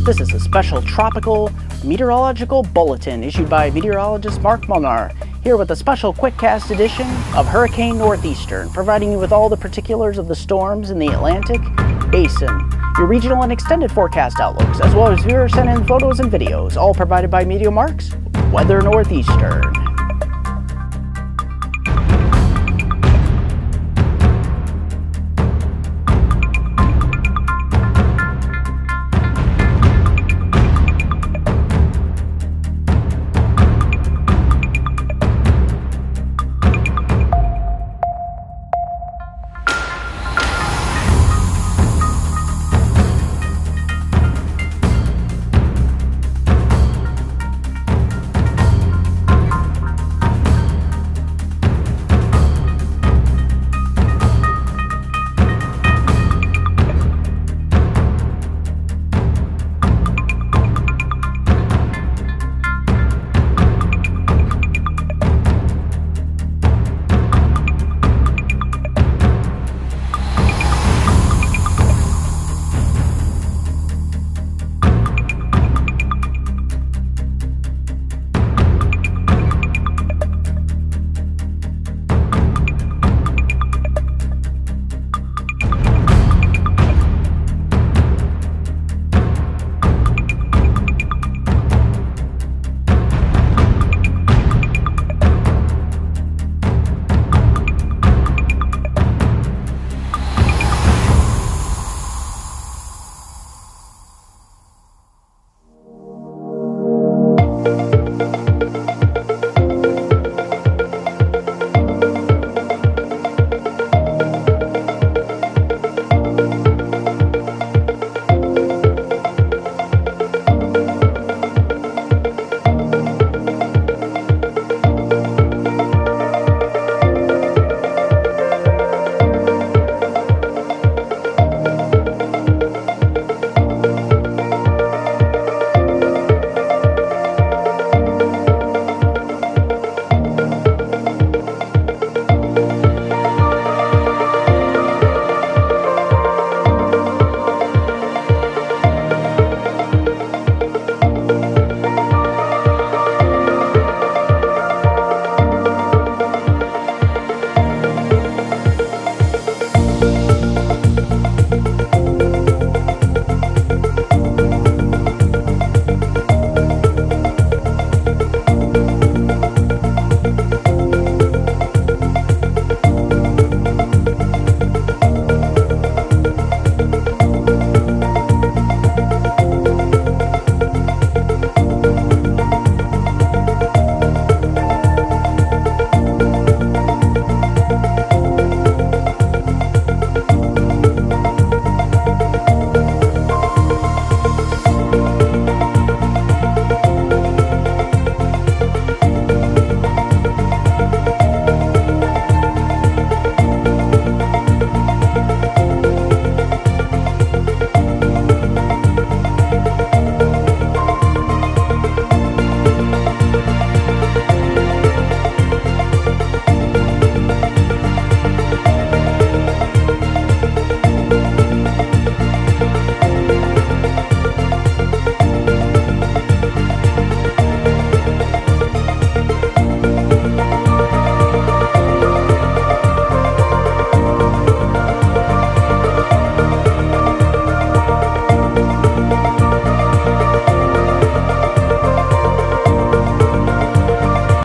This is a special tropical meteorological bulletin issued by meteorologist Mark here with a special quickcast edition of Hurricane Northeastern, providing you with all the particulars of the storms in the Atlantic Basin, your regional and extended forecast outlooks, as well as viewer sent in photos and videos, all provided by MeteoMark's Weather Northeastern.